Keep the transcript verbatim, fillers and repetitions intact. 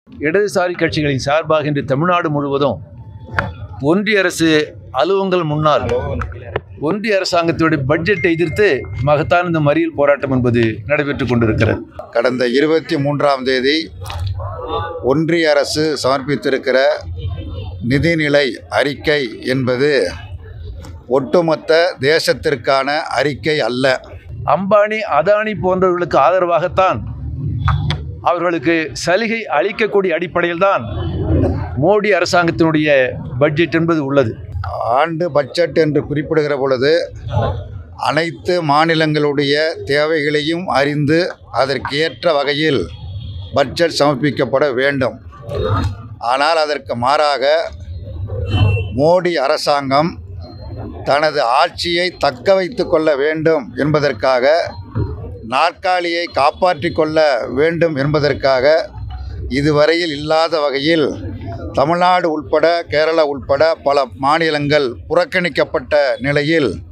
இடதுசாரி கட்சிகளின் சார்பாக இன்று தமிழ்நாடு முழுவதும் ஒன்றிய அரசு அலுவலகங்கள் முன்னால் ஒன்றிய அரசாங்கத்துடைய பட்ஜெட்டை எதிர்த்து மகத்தான இந்த மறியல் போராட்டம் என்பது நடைபெற்றுக் கொண்டிருக்கிறது. கடந்த இருபத்தி மூன்றாம் தேதி ஒன்றிய அரசு சமர்ப்பித்திருக்கிற நிதிநிலை அறிக்கை என்பது ஒட்டுமொத்த தேசத்திற்கான அறிக்கை அல்ல. அம்பானி அதானி போன்றவர்களுக்கு ஆதரவாகத்தான், அவர்களுக்கு சலுகை அளிக்கக்கூடிய அடிப்படையில் தான் மோடி அரசாங்கத்தினுடைய பட்ஜெட் என்பது உள்ளது. ஆண்டு பட்ஜெட் என்று குறிப்பிடுகிற பொழுது அனைத்து மாநிலங்களுடைய தேவைகளையும் அறிந்து அதற்கு ஏற்ற வகையில் பட்ஜெட் சமர்ப்பிக்கப்பட வேண்டும். ஆனால் அதற்கு மாறாக மோடி அரசாங்கம் தனது ஆட்சியை தக்க வைத்து கொள்ள வேண்டும் என்பதற்காக, நாற்காலியை காப்பாற்றி கொள்ள வேண்டும் என்பதற்காக இதுவரையில் இல்லாத வகையில் தமிழ்நாடு உள்பட கேரளா உள்பட பல மாநிலங்கள் புறக்கணிக்கப்பட்ட நிலையில்